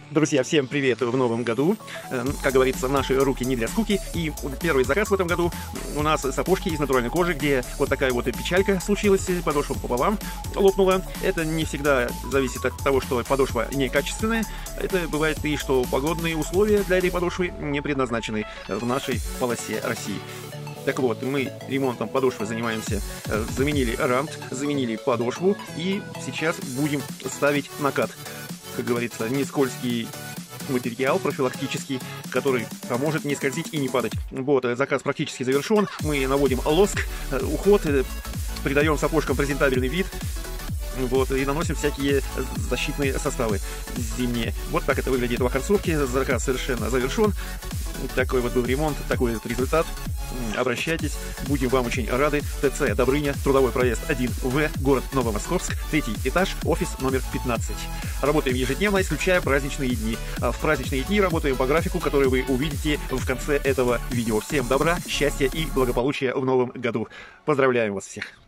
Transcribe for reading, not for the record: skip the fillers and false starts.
Друзья, всем привет в новом году. Как говорится, наши руки не для скуки. И первый заказ в этом году у нас сапожки из натуральной кожи, где вот такая вот печалька случилась, подошва пополам лопнула. Это не всегда зависит от того, что подошва некачественная. Это бывает и что погодные условия для этой подошвы не предназначены в нашей полосе России. Так вот, мы ремонтом подошвы занимаемся, заменили рант, заменили подошву и сейчас будем ставить накат. Как говорится, не скользкий материал профилактический, который поможет не скользить и не падать. Вот, заказ практически завершен. Мы наводим лоск, уход, придаем сапожкам презентабельный вид. Вот, и наносим всякие защитные составы зимние. Вот так это выглядит в оконцовке. Заказ совершенно завершен. Такой вот был ремонт, такой вот результат. Обращайтесь, будем вам очень рады. ТЦ Добрыня, трудовой проезд 1В, город Новомосковск, 3-й этаж, офис номер 15. Работаем ежедневно, исключая праздничные дни. А в праздничные дни работаем по графику, который вы увидите в конце этого видео. Всем добра, счастья и благополучия в новом году. Поздравляем вас всех!